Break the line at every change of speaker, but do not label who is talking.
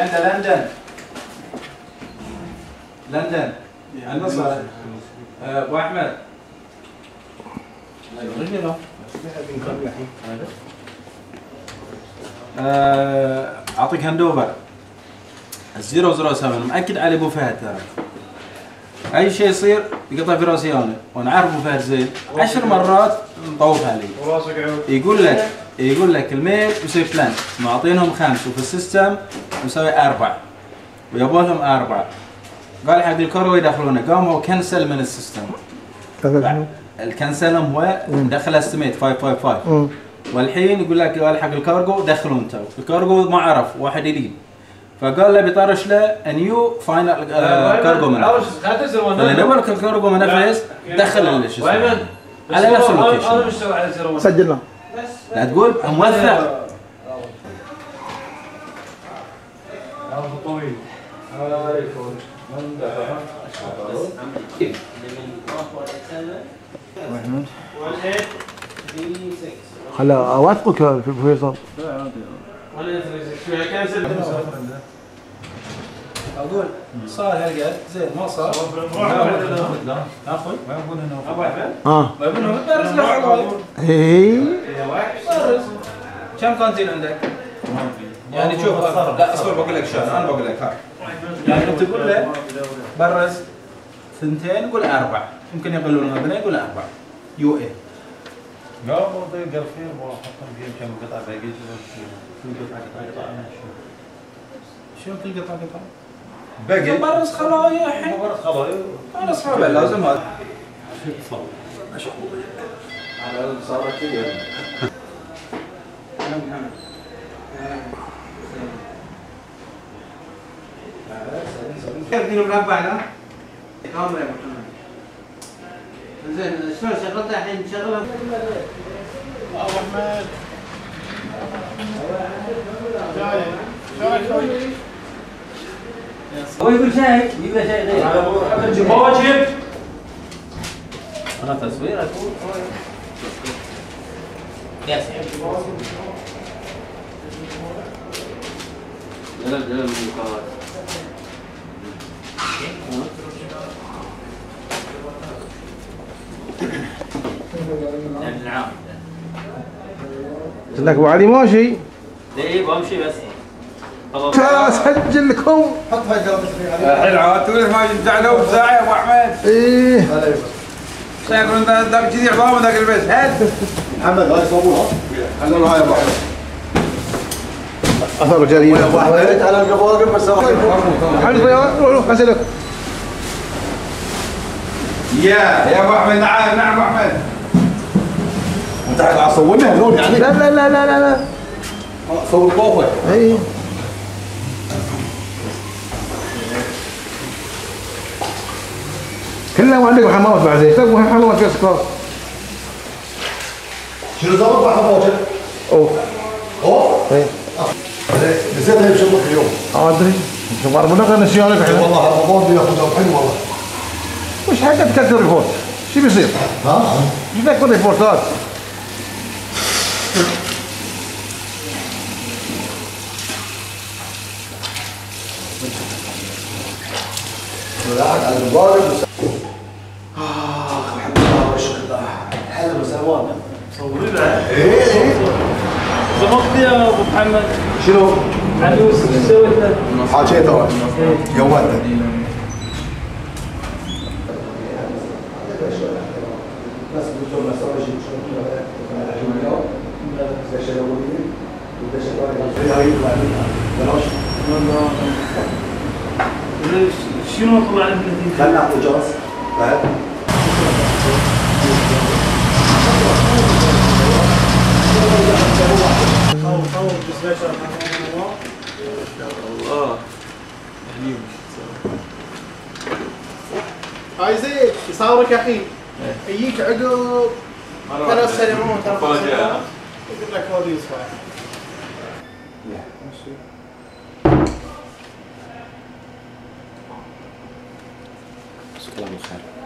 عنده لندن النصر. ابو احمد اعطيك هاندوفر 007 مأكد على ابو فهد ترى. اي شيء يصير يقطع في راسي انا وانا عارف ابو فهد زين 10 مرات نطوف عليه. يقول لك الميل يسوي بلان معطينهم 5 وفي السيستم مسوي 4 ويبغى لهم 4. قال حق الكروي يدخلونه قام هو كنسل من السيستم. الكنسل هو دخل استيميت 555 والحين يقول لك قال حق الكارجو دخلوا انتم. الكارجو ما عرف واحد يلين فقال له بيطرش له نيو فاينل كارجو منافس. فلان اول الكارجو منافس دخل الشيء على نفس اللوكيشن.
سجلنا
لا تقول موثق.
طويل
خلا اوثقك في فيصل.
اقول صار هالقد زين ما صار ناخذ ابو احمد ما يبونه درس له حوايج.
اي
كم كانتين عندك؟ يعني شوف لا اصبر بقول لك شلون انا بقول لك ها يعني انت تقول له برز 2 قول 4 يمكن يقلون ما بينه يقول 4 يو اي.
لا مو يقدر فيه وحطهم فيه كم قطعه باقي كل قطعه
شنو كل قطعه قطعه؟
باقي
برز خلايا الحين
برز خلايا
انا اصحاب لازم هذا
ما شاء الله
على صارت كذا. كيف دينه مربع له؟ كاميرا يا محمد. زين شلون شغلتها الحين شغلها؟
ابو احمد
هو يقول شاي يجيب له شاي غير.
واجب
انا تصوير اكون يا سيدي. جلال المقاومات. نعم.
قلت لك ابو علي ماشي.
اي بمشي بس.
اسجل لكم.
حط هاي
الحين عاد تقول ما زعلوا بساعه يا ابو احمد.
ايه
يقولون ذاك كذي عظام ذاك البيت هد.
محمد هاي صوبوها خلونا هاي ابو احمد.
اثر جريمه
يا ابو احمد على القوارب بس
حلو روح غسلك.
يا ابو احمد نعم ابو احمد.
انت قاعد تصورنا هذول يعني؟
لا لا لا لا لا
صور طوفه.
اي كلهم عندك حمامات بعد زين سووا حمامات فيها سكر.
شنو ضرب حمامات؟
اوه
ايه نسيت هي بشغلك اليوم.
ادري شو مره بنقل نسيانك احنا.
والله رمضان بياخذ حلو والله.
وش حقك تكثر ريبورت؟ شو بيصير؟
ها؟
ايش ذاك الريبورتات؟
على القوارب الحمد لله والشكر لله. حلو سلوان.
صوري بعد
ايه
ضبطت يا ابو محمد.
شنو؟
علوس ايش سويت له؟
حاجيته قوته. بس بدهم مساج
شنو طلع لك النتيجه؟
خلنا نعطي جرس بعد.
الله
هاي زين يصورك يا اخي يجيك عقب 3 سنوات 4 سنوات يقول لك هذا يصفى.
الله بالخير.